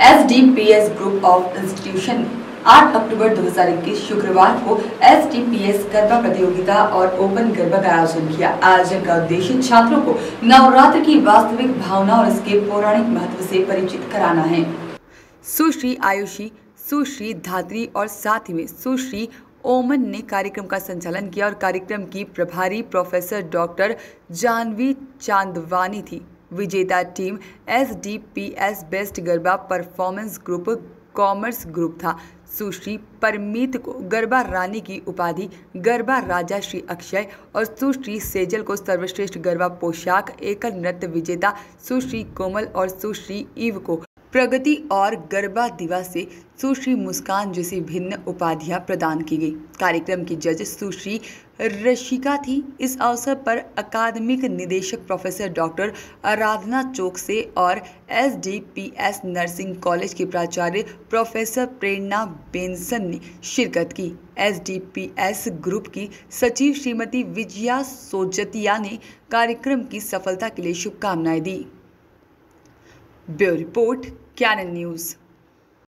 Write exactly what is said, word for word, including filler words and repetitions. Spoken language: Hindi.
S D P S group of institution आठ अक्टूबर दो हज़ार इक्कीस शुक्रवार को S D P S garba प्रतियोगिता और ओपन गरबा का आयोजन किया। आयोजन का उद्देश्य छात्रों को नवरात्र की वास्तविक भावना और इसके पौराणिक महत्व से परिचित कराना है। सुश्री आयुषी, सुश्री धात्री और साथ ही में सुश्री ओमन ने कार्यक्रम का संचालन किया और कार्यक्रम की प्रभारी प्रोफेसर डॉक्टर जानवी चांदवानी थी। विजेता team S D P S best garba performance group commerce group था। सुश्री परमीत को गरबा रानी की उपाधि, गरबा राजा श्री अक्षय और सुश्री सेजल को सर्वश्रेष्ठ गरबा पोशाक एकल नृत्य विजेता सुश्री कोमल और सुश्री ईव को प्रगति और गरबा दिवा से सुश्री मुस्कान जैसी भिन्न उपाधियां प्रदान की गई। कार्यक्रम की जज सुश्री रशिका थी। इस अवसर पर अकादमिक निदेशक प्रोफेसर डॉक्टर आराधना चौकसे और S D P S nursing college के प्राचार्य प्रोफेसर प्रेरणा बेंसन ने शिरकत की। S D P S group की सचिव श्रीमती विजया सोजतिया ने कार्यक्रम की सफलता के लिए शुभकामनाएं दी। Bureau report, Canon news.